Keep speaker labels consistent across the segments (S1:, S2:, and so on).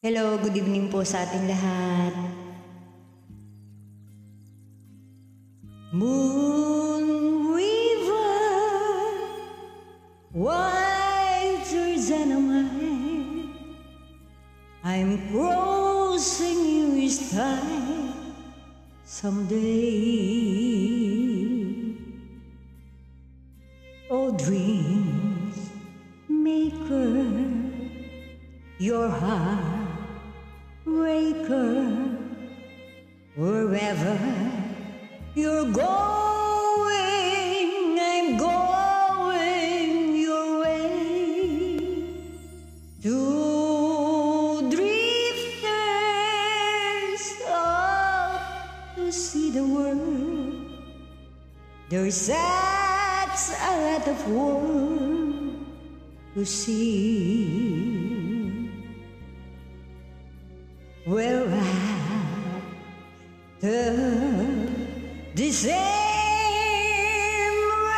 S1: Hello, good evening po sa ating lahat. Moon river, wider than a mile, I'm crossing you each time someday. Oh, dreams maker, your heart breaker, wherever you're going, I'm going your way. Two drifters off to see the world. There's such a lot of world to see. We're at the same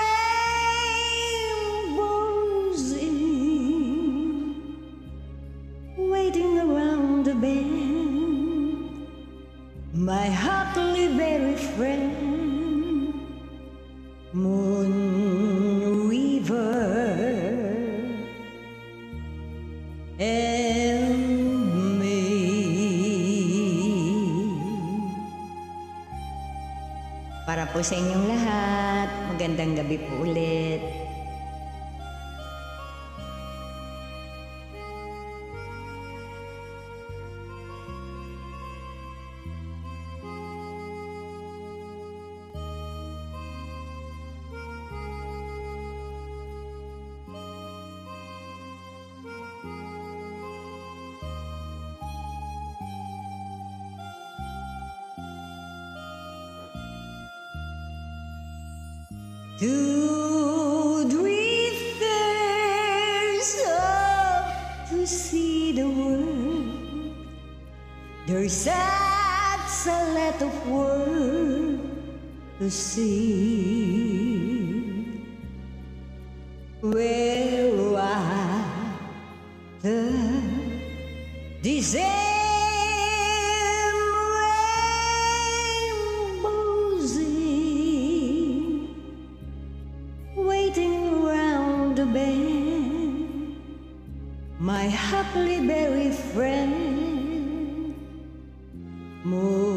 S1: rainbows in, waiting around the bend, my huckleberry friend, Moon River. Para po sa inyong lahat, magandang gabi po ulit. Two drifters off to see the world. There's such a lot of world to see. We're at the same rainbows in, waiting around the bend, my huckleberry friend, Moon.